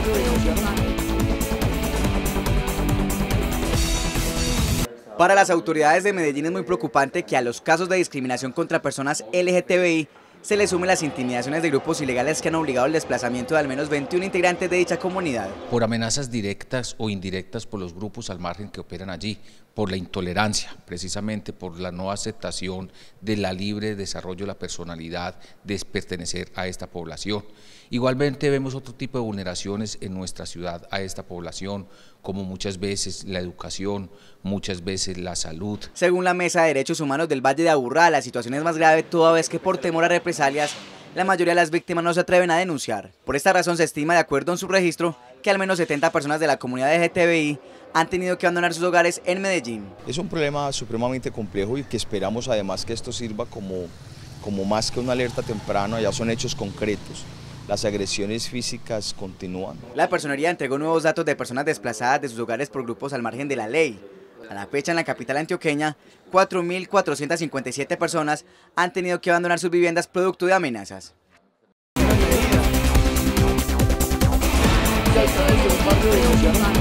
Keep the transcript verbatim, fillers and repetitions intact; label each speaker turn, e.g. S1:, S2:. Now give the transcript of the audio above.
S1: Para las autoridades de Medellín es muy preocupante que a los casos de discriminación contra personas L G T B I se le sumen las intimidaciones de grupos ilegales que han obligado el desplazamiento de al menos veintiún integrantes de dicha comunidad.
S2: Por amenazas directas o indirectas por los grupos al margen que operan allí, por la intolerancia, precisamente por la no aceptación de la libre desarrollo de la personalidad de pertenecer a esta población. Igualmente vemos otro tipo de vulneraciones en nuestra ciudad a esta población, como muchas veces la educación, muchas veces la salud.
S1: Según la Mesa de Derechos Humanos del Valle de Aburrá, la situación es más grave toda vez que por temor a represalias, la mayoría de las víctimas no se atreven a denunciar. Por esta razón se estima, de acuerdo en su registro, que al menos setenta personas de la comunidad L G T B I han tenido que abandonar sus hogares en Medellín.
S3: Es un problema supremamente complejo y que esperamos además que esto sirva como, como más que una alerta temprana, ya son hechos concretos. Las agresiones físicas continúan.
S1: La Personería entregó nuevos datos de personas desplazadas de sus hogares por grupos al margen de la ley. A la fecha, en la capital antioqueña, cuatro mil cuatrocientas cincuenta y siete personas han tenido que abandonar sus viviendas producto de amenazas.
S4: Ya está,